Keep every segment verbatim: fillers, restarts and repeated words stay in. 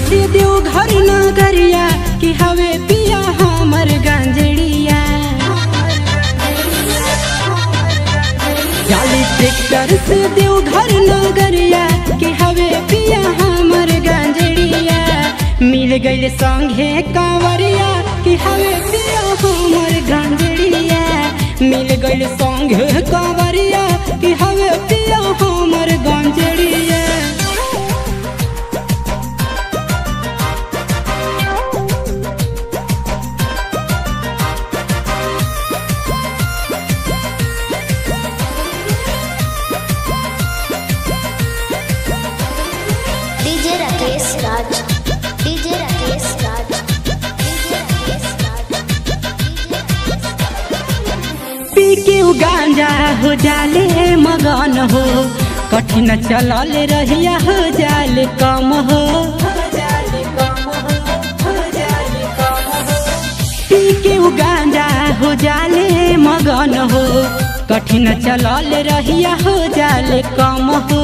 से देव घर नगरिया कि हवे पिया हमर गंजड़िया। जाली ट्रैक्टर से देव घर नगरिया कि हवे पिया हमर गंजड़िया। मिल गइल संगे कांवरिया कि हवे पिया हमर गंजड़िया। मिल गइल संगे कांवरिया कि हवे पिया हमर गंजड़िया। DJ Rakesh Raj, DJ Rakesh Raj, DJ Rakesh Raj, पी के गांजा हो जाले मगन हो, कठिन चलल रहिया हो जाले कम हो। पी के गांजा हो जाले मगन हो, कठिन चलल रहिया हो जाले कम हो।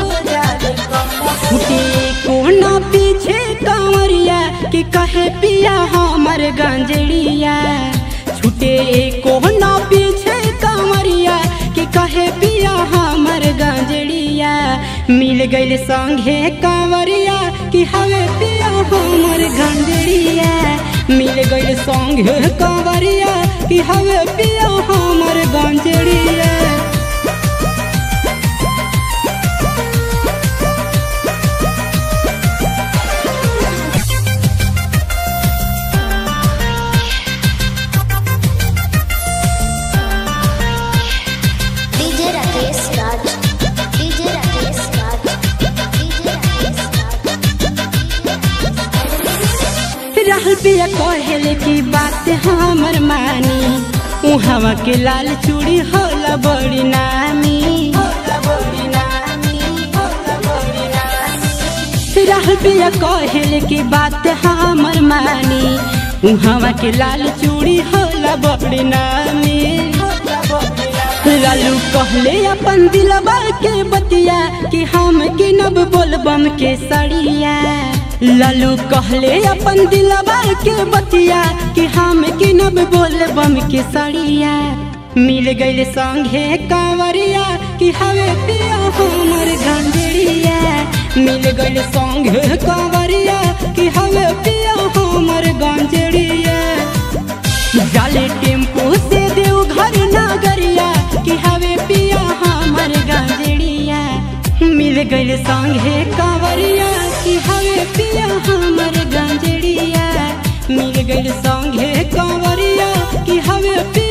छुटे कोना पीछे कांवरिया कि कहे पिया हमर गंजड़िया। छुटे कोना पीछे कांवरिया कि कहे पिया हमर गंजड़िया। मिल गइल संगे कांवरिया कि हवे पिया हमर गंजड़िया। मिल गइल संगे कांवरिया कि हवे पिया हमर गंजड़िया। DJ Rakesh Raj, DJ Rakesh Raj, DJ Rakesh Raj. रहल पिया कहले की बात हमर मानी, उहवा के लाल चूड़ी होला बड़ी नामी। रहल पिया कहले की बात हमर मानी, उहवा के लाल चूड़ी होला बड़ी नामी। लालू कहले अपन दिलवा के बतिया कि हम किनब बोलबम के सड़िया। लालू कहले अपन दिलवा के बतिया कि हम किनब बोलबम के सड़िया। मिल गइल संगे कांवरिया कि हवे पिया हमर गंजड़िया। मिल गइल संगे कांवरिया कि हवे पिया हमर गंजड़िया। जाले टेम्पू से देव घर नगरिया कि हवे पिया हमर गंजड़िया। मिल गइल संगे कांवरिया कि हवे पिया हमर गंजड़िया। मिल गइल संगे कांवरिया कि हवे